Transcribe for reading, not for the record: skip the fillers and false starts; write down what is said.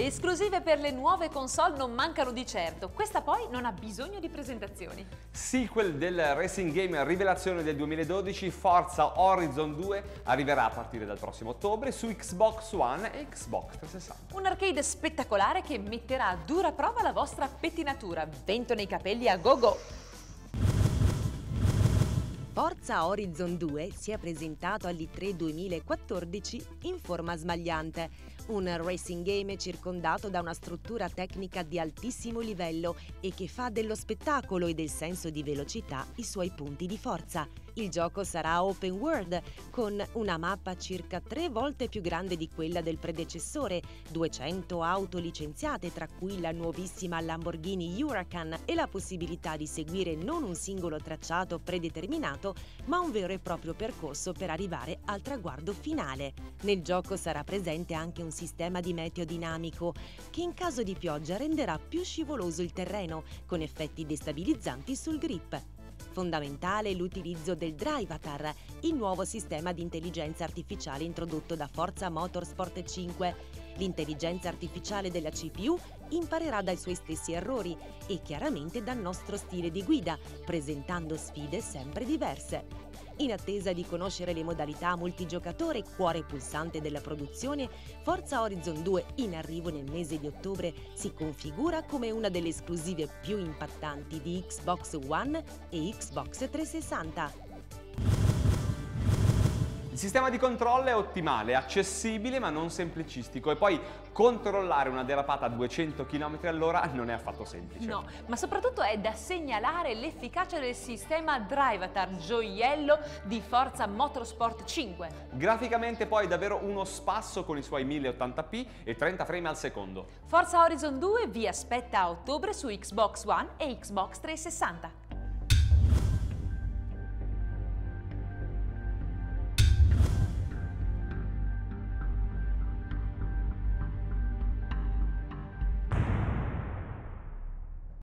Le esclusive per le nuove console non mancano di certo, questa poi non ha bisogno di presentazioni. Sequel del racing game rivelazione del 2012, Forza Horizon 2 arriverà a partire dal prossimo ottobre su Xbox One e Xbox 360. Un arcade spettacolare che metterà a dura prova la vostra pettinatura, vento nei capelli a go-go! Forza Horizon 2 si è presentato all'E3 2014 in forma smagliante, un racing game circondato da una struttura tecnica di altissimo livello e che fa dello spettacolo e del senso di velocità i suoi punti di forza. Il gioco sarà open world, con una mappa circa 3 volte più grande di quella del predecessore, 200 auto licenziate tra cui la nuovissima Lamborghini Huracan e la possibilità di seguire non un singolo tracciato predeterminato, ma un vero e proprio percorso per arrivare al traguardo finale. Nel gioco sarà presente anche un sistema di meteo dinamico che in caso di pioggia renderà più scivoloso il terreno, con effetti destabilizzanti sul grip. Fondamentale l'utilizzo del Drivatar, il nuovo sistema di intelligenza artificiale introdotto da Forza Motorsport 5. L'intelligenza artificiale della CPU imparerà dai suoi stessi errori e chiaramente dal nostro stile di guida, presentando sfide sempre diverse. In attesa di conoscere le modalità multigiocatore, cuore pulsante della produzione, Forza Horizon 2, in arrivo nel mese di ottobre, si configura come una delle esclusive più impattanti di Xbox One e Xbox 360. Il sistema di controllo è ottimale, accessibile ma non semplicistico, e poi controllare una derapata a 200 km/h non è affatto semplice. No, ma soprattutto è da segnalare l'efficacia del sistema Drivatar, gioiello di Forza Motorsport 5. Graficamente poi davvero uno spasso con i suoi 1080p e 30 frame al secondo. Forza Horizon 2 vi aspetta a ottobre su Xbox One e Xbox 360.